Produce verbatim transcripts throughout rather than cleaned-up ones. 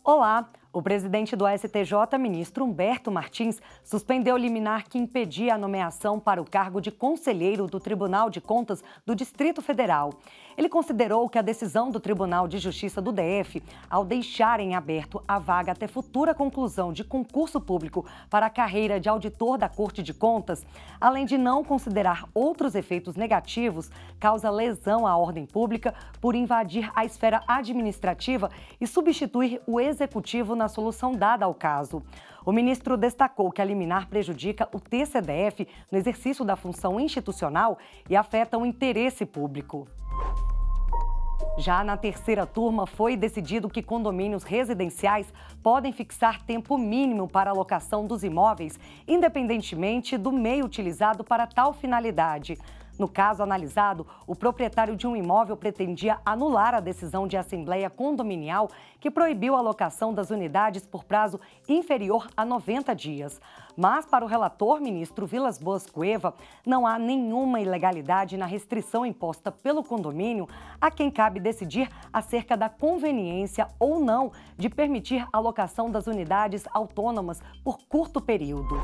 Olá! O presidente do S T J, ministro Humberto Martins, suspendeu liminar que impedia a nomeação para o cargo de conselheiro do Tribunal de Contas do Distrito Federal. Ele considerou que a decisão do Tribunal de Justiça do D F, ao deixar em aberto a vaga até futura conclusão de concurso público para a carreira de auditor da Corte de Contas, além de não considerar outros efeitos negativos, causa lesão à ordem pública por invadir a esfera administrativa e substituir o executivo na solução dada ao caso. O ministro destacou que a liminar prejudica o T C D F no exercício da função institucional e afeta o interesse público. Já na terceira turma, foi decidido que condomínios residenciais podem fixar tempo mínimo para a locação dos imóveis, independentemente do meio utilizado para tal finalidade. No caso analisado, o proprietário de um imóvel pretendia anular a decisão de assembleia condominial que proibiu a locação das unidades por prazo inferior a noventa dias. Mas, para o relator, ministro Vilas Boas Cueva, não há nenhuma ilegalidade na restrição imposta pelo condomínio a quem cabe decidir acerca da conveniência ou não de permitir a locação das unidades autônomas por curto período.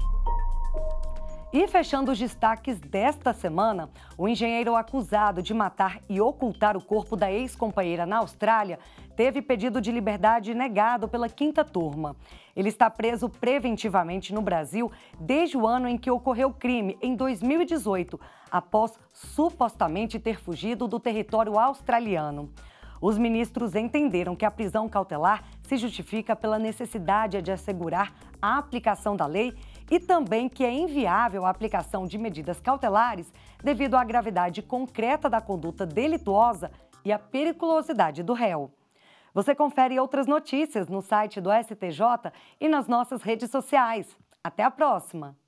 E fechando os destaques desta semana, o engenheiro acusado de matar e ocultar o corpo da ex-companheira na Austrália teve pedido de liberdade negado pela quinta turma. Ele está preso preventivamente no Brasil desde o ano em que ocorreu o crime, em dois mil e dezoito, após supostamente ter fugido do território australiano. Os ministros entenderam que a prisão cautelar se justifica pela necessidade de assegurar a aplicação da lei e também que é inviável a aplicação de medidas cautelares devido à gravidade concreta da conduta delituosa e à periculosidade do réu. Você confere outras notícias no site do S T J e nas nossas redes sociais. Até a próxima!